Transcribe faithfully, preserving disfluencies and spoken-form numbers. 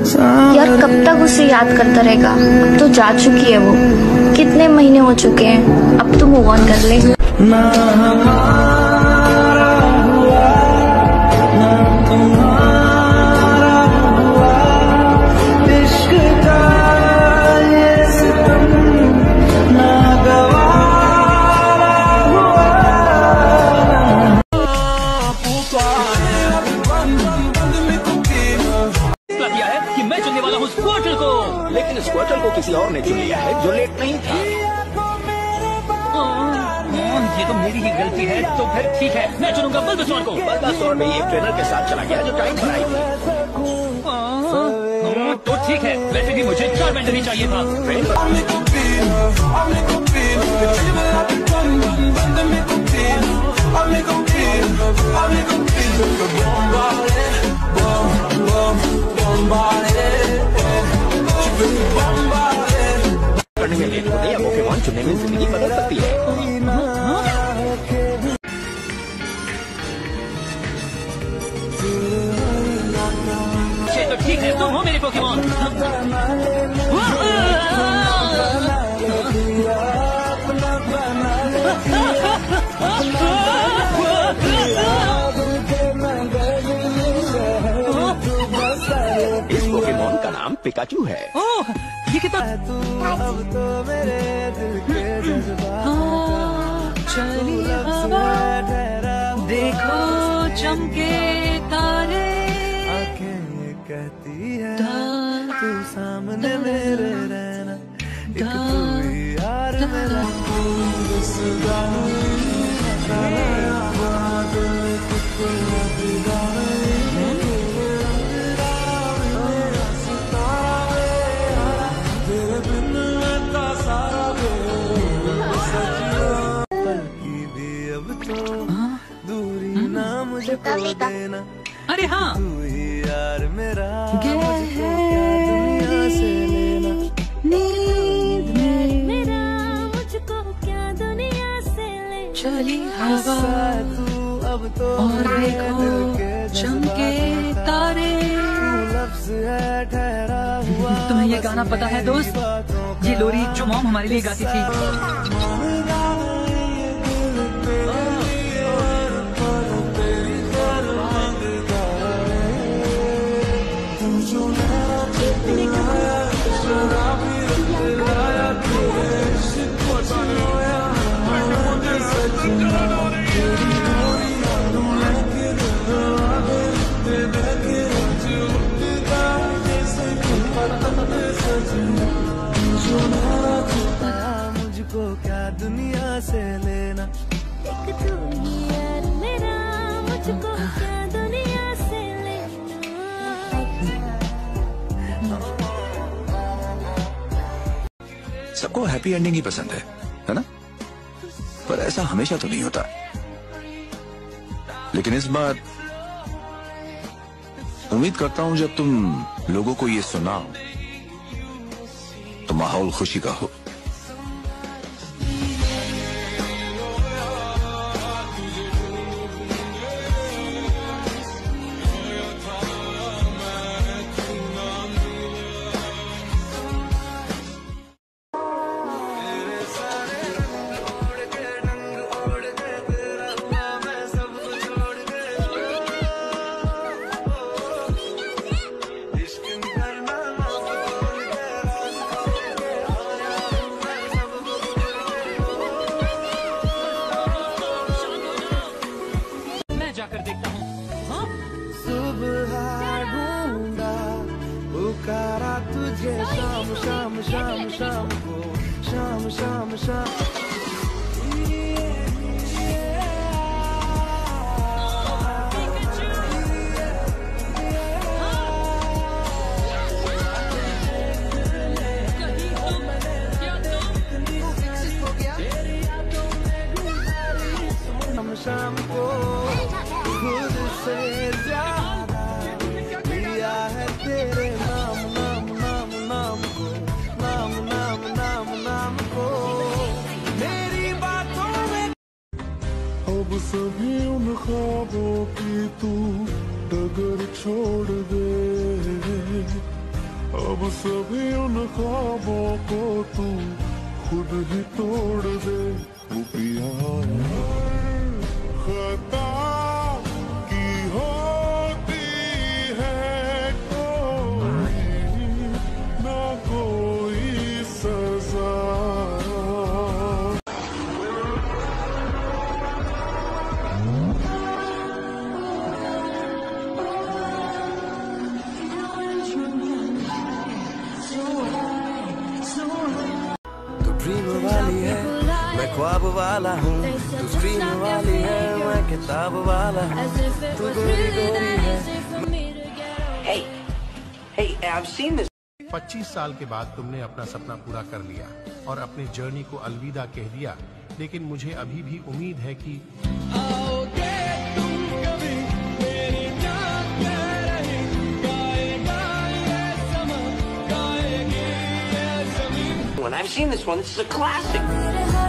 यार कब तक उसे याद करता रहेगा? अब तो जा चुकी है वो, कितने महीने हो चुके हैं, अब तो मूव ऑन कर ले। लेकिन स्क्वार्टल को किसी और ने चुन लिया है जो लेट नहीं था। ये तो मेरी ही गलती है, तो फिर ठीक है, मैं चुनूंगा बल्बासोर को। बल्बासोर में एक ट्रेनर के साथ चला गया जो टाइम पर आई थी। तो ठीक है, वैसे भी मुझे चार बैंड ही चाहिए था। करने में लेट होते या पोकेमॉन चुनने में जिंदगी बदल सकती है। तो ठीक है, तुम हो मेरे पोकेमॉन। इस पोकेमॉन का नाम पिकाचू है। ओह, ये कितना अब तो मेरे दिल के जज्बात चली हवा, देखो चमके तारे, आंखें कहती है तू सामने मेरे रहना, एक तू ही यार मेरा। देना, अरे हाँ, तू ही यार मेरा, मुझको क्या दुनिया से लेना, नींद में मेरा मुझको क्या दुनिया से लेना। चली हवा तू अब तो और देखो चमके तारे। लफ्ज़ है ठहरा हुआ। तुम्हें ये गाना पता है दोस्त? ये लोरी जो मॉम हमारे लिए गाती थी। मुझको क्या दुनिया से लेना, एक तू ही यार मेरा, मुझको क्या दुनिया से लेना। सबको हैप्पी एंडिंग ही पसंद है, है ना? पर ऐसा हमेशा तो नहीं होता। लेकिन इस बार उम्मीद करता हूं जब तुम लोगों को ये सुनाओ तो माहौल खुशी का हो। जाकर देखता हूँ। हाँ? सुबह ढूंढा पुकारा तुझे, शाम शाम शाम शाम को, शाम शाम शाम। शाम को खुद से ज्यादा लिया है तेरे नाम नाम नाम नाम को, नाम नाम नाम नाम को। मेरी बातों में अब सभी उन ख्वाबों की तू डगर छोड़ दे, अब सभी उन ख्वाबों को तू खुद ही तोड़ दे वो पिया खता की होती है कोई ना कोई सजा। ड्रीम वाली है मैं ख्वाब वाला हूँ, तू स्क्रीन वाली है मैं किताब वाला हूँ, तू गोरी गोरी है। Hey, hey, I've seen this. पच्चीस साल के बाद तुमने अपना सपना पूरा कर लिया और अपने जर्नी को अलविदा कह दिया, लेकिन मुझे अभी भी उम्मीद है कि आओगे तुम कभी मेरी जान कह रही, गाएगा ये समा, गाएगी ये ज़मीन। When I've seen this one, this is a classic.